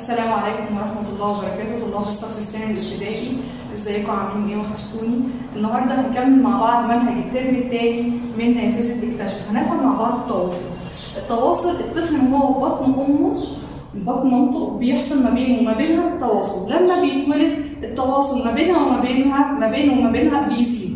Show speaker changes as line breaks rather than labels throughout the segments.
السلام عليكم ورحمة الله وبركاته. طلاب الصف الثاني الابتدائي، ازيكم عاملين ايه؟ وحشتوني. النهارده هنكمل مع بعض منهج الترم الثاني من نافذة اكتشف. هناخد مع بعض التواصل. الطفل من هو بطن امه بطن مامته بيحصل ما بينه وما بينها تواصل. لما بيتولد التواصل ما بينه وما بينها بيزيد،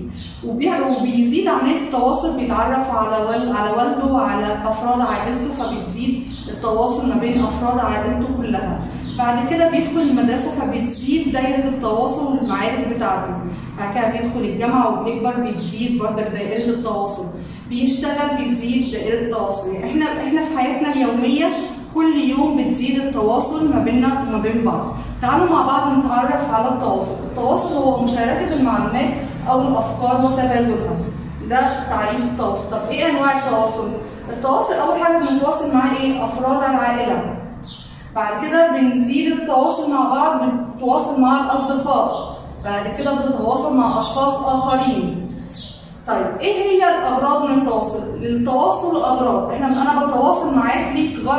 وبيزيد عملية التواصل. بيتعرف على والده وعلى أفراد عائلته، فبتزيد التواصل ما بين أفراد عائلته كلها. بعد كده بيدخل المدرسة فبتزيد دايرة التواصل والمعارف بتاعته. بعد كده بيدخل الجامعة وبيكبر، بتزيد برضك دائرة التواصل. بيشتغل، بتزيد دائرة التواصل. احنا في حياتنا اليومية كل يوم بتزيد التواصل ما بيننا وما بين بعض. تعالوا مع بعض نتعرف على التواصل. التواصل هو مشاركة المعلومات أو الأفكار وتبادلها. ده تعريف التواصل. طب إيه أنواع التواصل؟ التواصل أول حاجة بنتواصل مع إيه؟ أفراد العائلة. بعد كده بنزيد التواصل مع بعض، بنتواصل مع الأصدقاء. بعد كده بنتواصل مع أشخاص آخرين. طيب إيه هي الأغراض من التواصل؟ التواصل أغراض. أنا بتواصل معاك،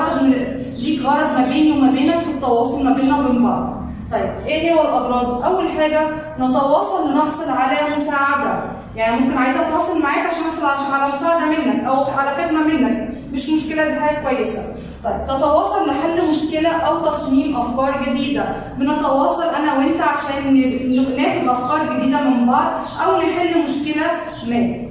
ليك غرض ما بيني وما بينك في التواصل ما بيننا وبين بعض. طيب ايه هو الاغراض؟ اول حاجه نتواصل لنحصل على مساعده. يعني ممكن عايزه اتواصل معاك عشان احصل على مساعده منك او على خدمه منك، مش مشكله، دي حاجه كويسه. طيب تتواصل لحل مشكله او تصميم افكار جديده. بنتواصل انا وانت عشان ناخد افكار جديده من بعض او نحل مشكله ما.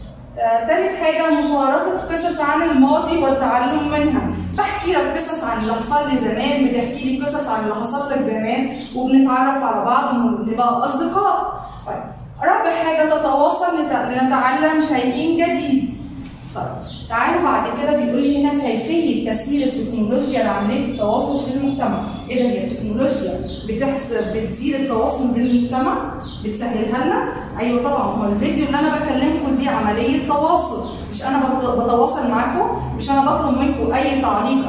تالت حاجة مشاركة قصص عن الماضي والتعلم منها. بحكي لك قصص عن اللي حصل لي زمان، بتحكي لي قصص عن اللي حصل لك زمان، وبنتعرف على بعض ونبقى أصدقاء. طيب رابع حاجة تتواصل لنتعلم شيء جديد. طيب تعالوا بعد كده بيقول لي هنا كيفية تسهيل التكنولوجيا لعملية التواصل في المجتمع. إيه ده؟ هي التكنولوجيا بتزيد التواصل بين المجتمع؟ بتسهلها لنا؟ أيوه طبعا. هو الفيديو اللي أنا بكلمكم دي عملية تواصل، مش أنا بتواصل معاكم، مش أنا بطلب منكم أي تعليق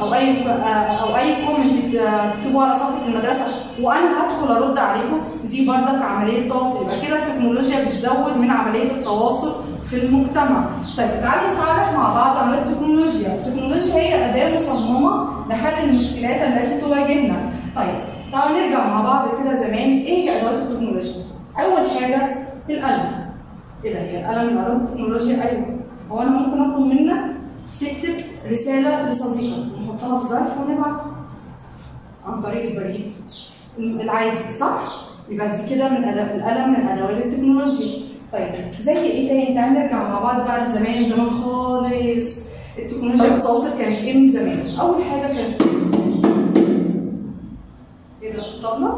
أو أي كومنت تكتبوه على صفحة المدرسة وأنا هدخل أرد عليكم. دي بردك عملية تواصل. يبقى كده التكنولوجيا بتزود من عملية التواصل في المجتمع. طيب تعالوا نتعرف مع بعض على التكنولوجيا. التكنولوجيا هي أداة مصممة لحل المشكلات التي تواجهنا. طيب تعالوا نرجع مع بعض كده زمان. إيه هي أدوات التكنولوجيا؟ أول حاجة القلم. إيه ده؟ هي القلم من أدوات التكنولوجيا؟ أيوه. هو أنا ممكن أطلب منك تكتب رسالة لصديقك ونحطها في ظرف ونبعتها عن طريق البريد العادي، صح؟ يبقى دي كده من القلم من أدوات التكنولوجيا. طيب زي ايه تاني؟ تعالى نرجع مع بعض بقى زمان خالص. التكنولوجيا في التواصل كانت ايه من زمان؟ اول حاجه كانت ايه ده؟ الطبله.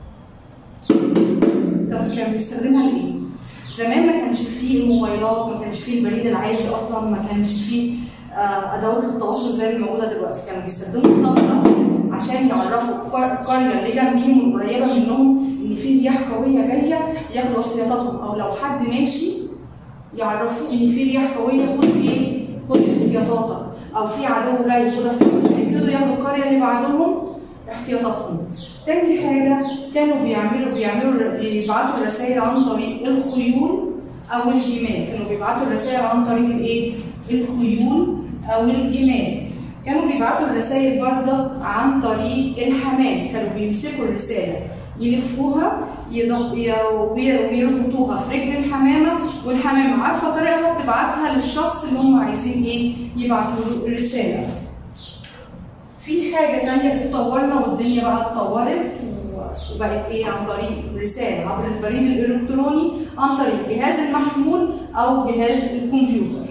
طب كان بيستخدمها لايه؟ زمان ما كانش فيه الموبايلات، ما كانش فيه البريد العادي اصلا، ما كانش فيه ادوات التواصل زي اللي موجوده دلوقتي. كانوا بيستخدموا الطبله عشان يعرفوا القريه اللي جنبيهم والقريبه منهم ان في رياح قويه جايه، ياخدوا احتياطاتهم، او لو حد ماشي يعرفوه ان في رياح قويه، خد احتياطاتك، او في عدو جاي خد احتياطاتك. يبتدوا ياخدوا القريه اللي بعدهم احتياطاتهم. تاني حاجه كانوا بيبعتوا الرسائل عن طريق الخيول او الجمال. كانوا بيبعتوا الرسائل عن طريق الايه؟ الخيول او الجمال. كانوا بيبعتوا الرسائل برضه عن طريق الحمام. كانوا بيمسكوا الرساله يلفوها ويربطوها في رجل الحمامه، والحمامه عارفه طريقها تبعتها للشخص اللي هم عايزين ايه؟ يبعتوا له الرساله. في حاجه ثانيه اتطورنا والدنيا بقى اتطورت وبقت ايه؟ عن طريق الرساله عبر البريد الالكتروني، عن طريق الجهاز المحمول او جهاز الكمبيوتر.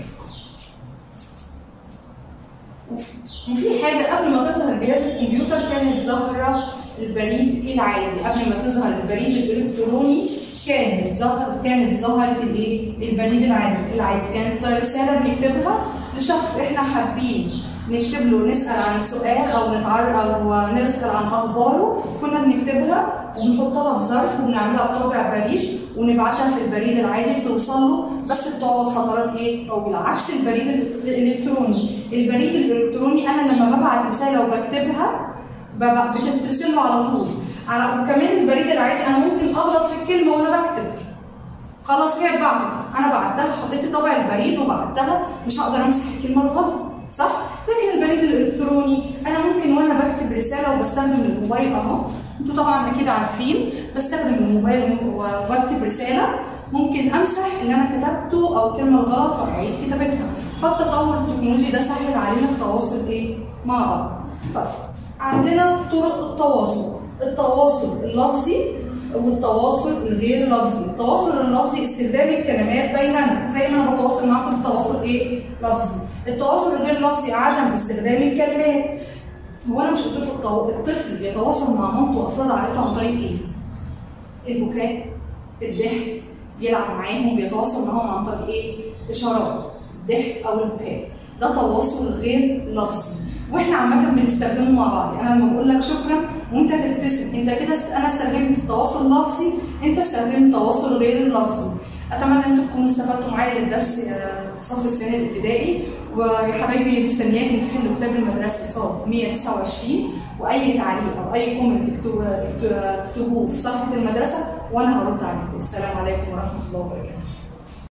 وفي حاجه قبل ما تظهر جهاز الكمبيوتر كانت ظاهره البريد العادي. قبل ما تظهر البريد الالكتروني كانت ظهرت الايه؟ البريد العادي. كانت رساله بنكتبها لشخص احنا حابين نكتب له، نسال عن سؤال او نسال عن اخباره. كنا بنكتبها وبنحطها في ظرف وبنعملها بطابع بريد ونبعتها في البريد العادي، بتوصل له بس بتقعد فترات ايه؟ طويله، عكس البريد الالكتروني. البريد الالكتروني انا لما ببعت رساله وبكتبها بتترسل له على طول. وكمان البريد العادي انا ممكن اغلط في الكلمه وانا بكتب، خلاص هي اتبعتت، انا بعتها، حطيت طابع البريد وبعتها، مش هقدر امسح الكلمه الغلط، صح؟ لكن البريد الالكتروني انا ممكن وانا بكتب رساله وبستخدم الموبايل اهو، انتوا طبعا اكيد عارفين بستخدم الموبايل واكتب رساله، ممكن امسح اللي انا كتبته او الكلمه الغلط واعيد كتابتها. فالتطور التكنولوجي ده سهل علينا التواصل مع بعض. طيب عندنا طرق التواصل، التواصل اللفظي والتواصل الغير لفظي. التواصل اللفظي استخدام الكلمات بيننا، زي ما انا بتواصل معاكم التواصل لفظي. التواصل الغير لفظي عدم استخدام الكلمات. هو انا مش قلت لكم الطفل يتواصل مع مامته وافراد عائلته عن طريق البكاء، الضحك، بيلعب معاهم، بيتواصل معاهم عن طريق اشارات، الضحك او البكاء. ده تواصل غير لفظي، واحنا عامه بنستخدمه مع بعض. يعني انا لما بقول لك شكرا وانت تبتسم، انت كده انا استخدمت تواصل لفظي، انت استخدمت تواصل غير لفظي. اتمنى ان انتم تكونوا استفدتوا معايا للدرس صف السنه الابتدائي، ويا حبايبي مستنياكم تحلوا كتاب المدرسه صف 129، واي تعليق او اي كومنت اكتبوه في صفحه المدرسه وانا هرد عليكم. السلام عليكم ورحمه الله وبركاته.